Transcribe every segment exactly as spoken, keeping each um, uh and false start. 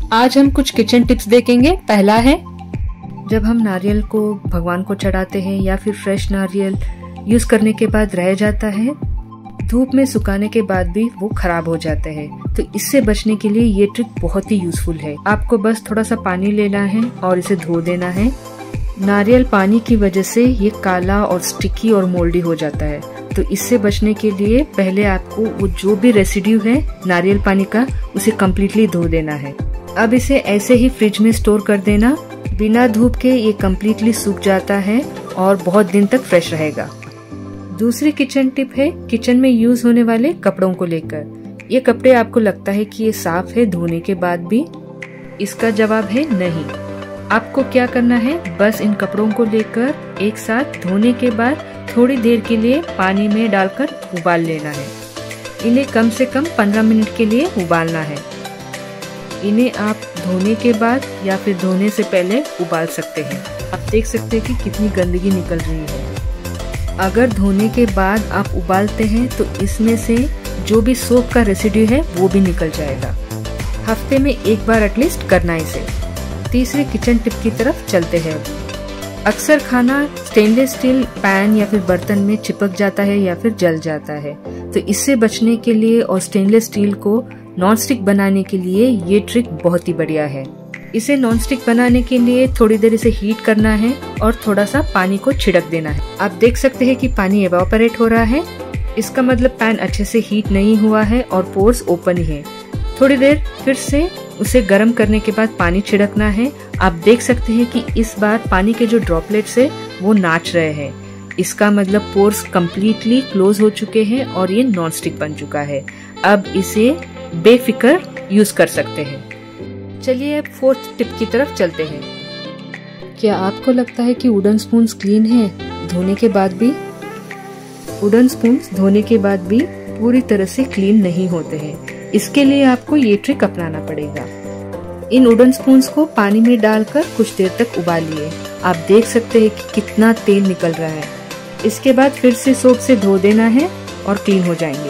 आज हम कुछ किचन टिप्स देखेंगे। पहला है, जब हम नारियल को भगवान को चढ़ाते हैं या फिर फ्रेश नारियल यूज करने के बाद रह जाता है, धूप में सुखाने के बाद भी वो खराब हो जाता है, तो इससे बचने के लिए ये ट्रिक बहुत ही यूजफुल है। आपको बस थोड़ा सा पानी लेना है और इसे धो देना है। नारियल पानी की वजह से ये काला और स्टिकी और मोल्डी हो जाता है, तो इससे बचने के लिए पहले आपको वो जो भी रेसिड्यू है नारियल पानी का उसे कम्प्लीटली धो देना है। अब इसे ऐसे ही फ्रिज में स्टोर कर देना। बिना धूप के ये कम्प्लीटली सूख जाता है और बहुत दिन तक फ्रेश रहेगा। दूसरी किचन टिप है किचन में यूज होने वाले कपड़ों को लेकर। ये कपड़े आपको लगता है कि ये साफ है धोने के बाद भी? इसका जवाब है नहीं। आपको क्या करना है, बस इन कपड़ों को लेकर एक साथ धोने के बाद थोड़ी देर के लिए पानी में डालकर उबाल लेना है। इन्हें कम से कम पंद्रह मिनट के लिए उबालना है। इन्हें आप धोने के बाद या फिर धोने से पहले उबाल सकते हैं। आप देख सकते हैं कि कितनी गंदगी निकल रही है। अगर धोने के बाद आप उबालते हैं तो इसमें से जो भी सोप का रेसिड्यू है वो भी निकल जाएगा। हफ्ते में एक बार एटलीस्ट करना इसे। तीसरे किचन टिप की तरफ चलते हैं। अक्सर खाना स्टेनलेस स्टील पैन या फिर बर्तन में चिपक जाता है या फिर जल जाता है, तो इससे बचने के लिए और स्टेनलेस स्टील को नॉन स्टिक बनाने के लिए ये ट्रिक बहुत ही बढ़िया है। इसे नॉन स्टिक बनाने के लिए थोड़ी देर इसे हीट करना है और थोड़ा सा पानी को छिड़क देना है। आप देख सकते हैं कि पानी एवापोरेट हो रहा है, इसका मतलब पैन अच्छे से हीट नहीं हुआ है और पोर्स ओपन ही है। थोड़ी देर फिर से उसे गर्म करने के बाद पानी छिड़कना है। आप देख सकते हैं कि इस बार पानी के जो ड्रॉपलेट्स है वो नाच रहे हैं। इसका मतलब पोर्स कम्प्लीटली क्लोज हो चुके हैं और ये नॉन स्टिक बन चुका है। अब इसे बेफिक्र यूज कर सकते हैं। चलिए फोर्थ टिप की तरफ चलते हैं। क्या आपको लगता है कि वुडन स्पून्स क्लीन है धोने के बाद भी? वुडन स्पून्स धोने के बाद भी पूरी तरह से क्लीन नहीं होते हैं। इसके लिए आपको ये ट्रिक अपनाना पड़ेगा। इन वुडन स्पून्स को पानी में डालकर कुछ देर तक उबालिए। आप देख सकते हैं कि कितना तेल निकल रहा है। इसके बाद फिर से सोप से धो देना है और क्लीन हो जाएंगे।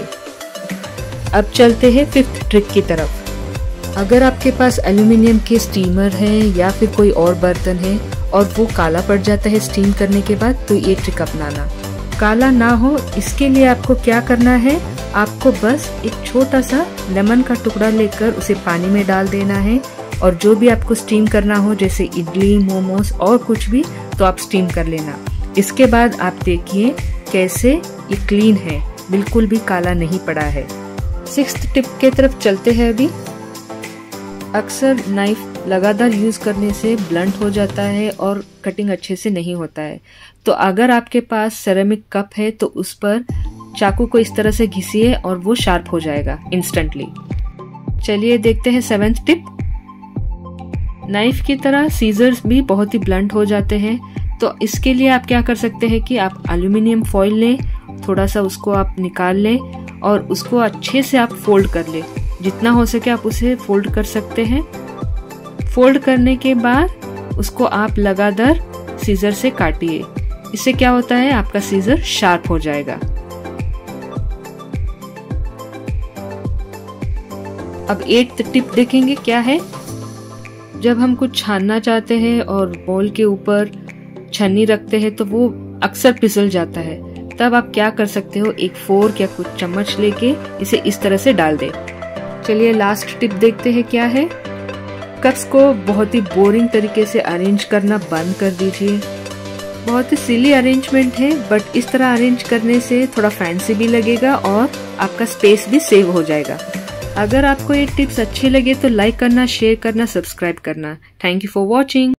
अब चलते हैं फिफ्थ ट्रिक की तरफ। अगर आपके पास एल्यूमिनियम के स्टीमर है या फिर कोई और बर्तन है और वो काला पड़ जाता है स्टीम करने के बाद, तो ये ट्रिक अपनाना। काला ना हो इसके लिए आपको क्या करना है, आपको बस एक छोटा सा लेमन का टुकड़ा लेकर उसे पानी में डाल देना है और जो भी आपको स्टीम करना हो जैसे इडली, मोमोज और कुछ भी, तो आप स्टीम कर लेना। इसके बाद आप देखिए कैसे ये क्लीन है, बिल्कुल भी काला नहीं पड़ा है। सिक्स्थ टिप के तरफ चलते हैं अभी। अक्सर नाइफ लगातार यूज करने से ब्लंट हो जाता है और कटिंग अच्छे से नहीं होता है, तो अगर आपके पास सेरेमिक कप है तो उस पर चाकू को इस तरह से घिसिए और वो शार्प हो जाएगा इंस्टेंटली। चलिए देखते हैं सेवेंथ टिप। नाइफ की तरह सीजर्स भी बहुत ही ब्लंट हो जाते हैं, तो इसके लिए आप क्या कर सकते हैं कि आप एल्यूमिनियम फॉइल लें, थोड़ा सा उसको आप निकाल लें और उसको अच्छे से आप फोल्ड कर ले। जितना हो सके आप उसे फोल्ड कर सकते हैं। फोल्ड करने के बाद उसको आप लगातार सीजर से काटिए। इससे क्या होता है, आपका सीजर शार्प हो जाएगा। अब एट्थ टिप देखेंगे क्या है। जब हम कुछ छानना चाहते हैं और बोल के ऊपर छन्नी रखते हैं तो वो अक्सर फिसल जाता है, तब आप क्या कर सकते हो, एक फोर्क या कुछ चम्मच लेके इसे इस तरह से डाल दे। चलिए लास्ट टिप देखते हैं क्या है। कप्स को बहुत ही बोरिंग तरीके से अरेंज करना बंद कर दीजिए। बहुत ही सिली अरेंजमेंट है, बट इस तरह अरेंज करने से थोड़ा फैंसी भी लगेगा और आपका स्पेस भी सेव हो जाएगा। अगर आपको ये टिप्स अच्छे लगे तो लाइक करना, शेयर करना, सब्सक्राइब करना। Thank you for watching.